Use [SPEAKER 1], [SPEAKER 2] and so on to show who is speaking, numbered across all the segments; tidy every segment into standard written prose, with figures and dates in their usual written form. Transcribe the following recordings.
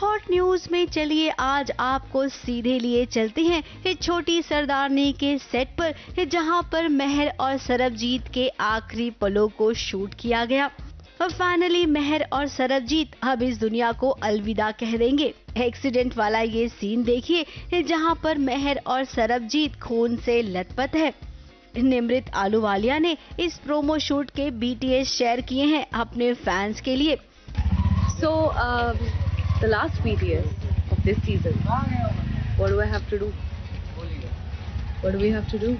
[SPEAKER 1] Hot news में चलिए आज आपको सीधे लिए चलते हैं ये छोटी सरदारनी के सेट पर, जहां पर महर और सरबजीत के आखिरी पलों को शूट किया गया। और फाइनली महर और सरबजीत अब इस दुनिया को अलविदा कह देंगे। एक्सीडेंट वाला ये सीन देखिए जहां पर महर और सरबजीत खून से लथपथ है। निमृत आलूवालिया ने इस प्रोमो शूट के BTS शेयर किए हैं अपने फैंस के लिए।
[SPEAKER 2] So, the last BTS of this season, what do I have to do? What do we have to do?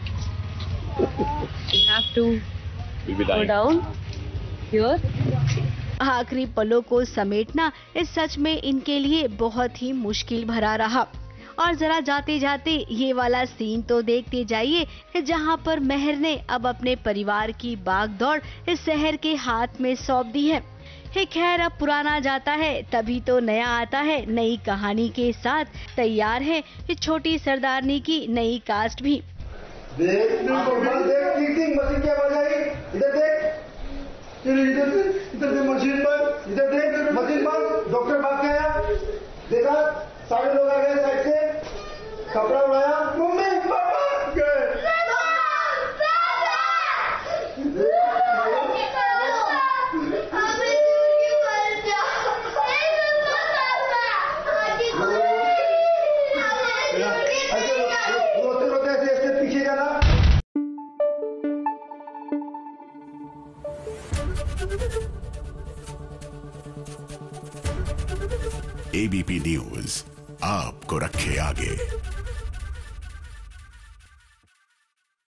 [SPEAKER 2] We have to go down here.
[SPEAKER 1] आखिरी पलों को समेटना इस सच में इनके लिए बहुत ही मुश्किल भरा रहा। और जरा जाते जाते ये वाला सीन तो देखते जाइए जहां पर महर ने अब अपने परिवार की भागदौड़ इस शहर के हाथ में सौंप दी है। खैर अब पुराना जाता है तभी तो नया आता है। नई कहानी के साथ तैयार है ये छोटी सरदारनी की नई कास्ट भी।
[SPEAKER 3] देख मशीन क्या बजाई, इधर देख, इधर मशीन बंद, इधर देख मशीन बंद, डॉक्टर भाग के आया, देखा सारे लोग आ गए साइड से, कपड़ा उड़ाया, मम्मी पापा गए।
[SPEAKER 4] ABP न्यूज आपको रखे आगे।